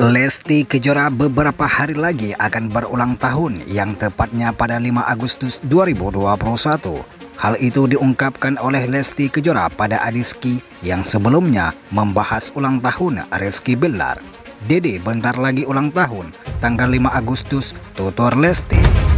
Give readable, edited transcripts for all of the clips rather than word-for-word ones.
Lesti Kejora beberapa hari lagi akan berulang tahun, yang tepatnya pada 5 Agustus 2021. Hal itu diungkapkan oleh Lesti Kejora pada Adiski yang sebelumnya membahas ulang tahun Rizky Bilar. "Dede bentar lagi ulang tahun, tanggal 5 Agustus, tutur Lesti.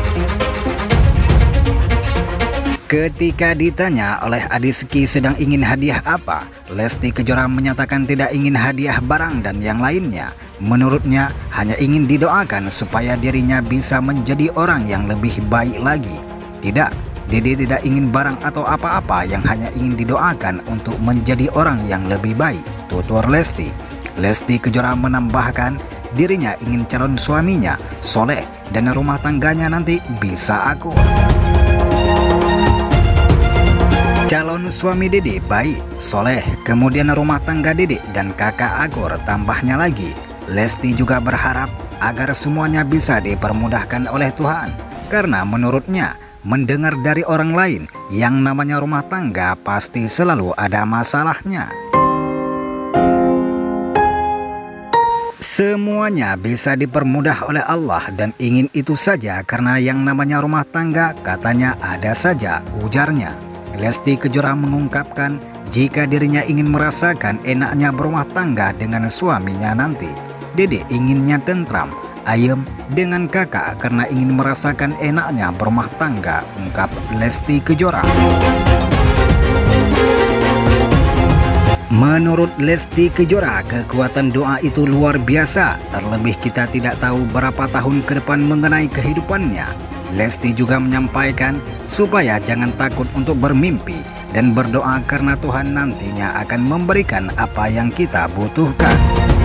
Ketika ditanya oleh Adiski sedang ingin hadiah apa, Lesti Kejora menyatakan tidak ingin hadiah barang dan yang lainnya. Menurutnya hanya ingin didoakan supaya dirinya bisa menjadi orang yang lebih baik lagi. Tidak, Dede tidak ingin barang atau apa-apa, yang hanya ingin didoakan untuk menjadi orang yang lebih baik, tutur Lesti. Lesti Kejora menambahkan dirinya ingin calon suaminya soleh dan rumah tangganya nanti bisa akur. Calon suami Dede baik, soleh, kemudian rumah tangga Dede dan kakak akur, tambahnya lagi. Lesti juga berharap agar semuanya bisa dipermudahkan oleh Tuhan, karena menurutnya mendengar dari orang lain yang namanya rumah tangga pasti selalu ada masalahnya. Semuanya bisa dipermudah oleh Allah dan ingin itu saja, karena yang namanya rumah tangga katanya ada saja, ujarnya. Lesti Kejora mengungkapkan jika dirinya ingin merasakan enaknya berumah tangga dengan suaminya nanti. Dede inginnya tentram, ayem dengan kakak karena ingin merasakan enaknya berumah tangga, ungkap Lesti Kejora. Menurut Lesti Kejora, kekuatan doa itu luar biasa, terlebih kita tidak tahu berapa tahun ke depan mengenai kehidupannya. Lesti juga menyampaikan supaya jangan takut untuk bermimpi dan berdoa, karena Tuhan nantinya akan memberikan apa yang kita butuhkan.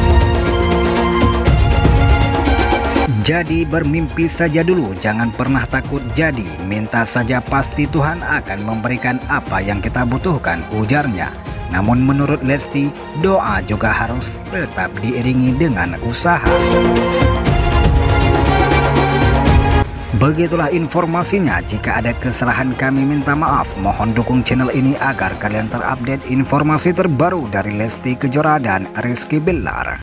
Jadi bermimpi saja dulu, jangan pernah takut. Jadi minta saja, pasti Tuhan akan memberikan apa yang kita butuhkan, ujarnya. Namun menurut Lesti, doa juga harus tetap diiringi dengan usaha. Begitulah informasinya. Jika ada kesalahan kami minta maaf. Mohon dukung channel ini agar kalian terupdate informasi terbaru dari Lesti Kejora dan Rizky Bilar.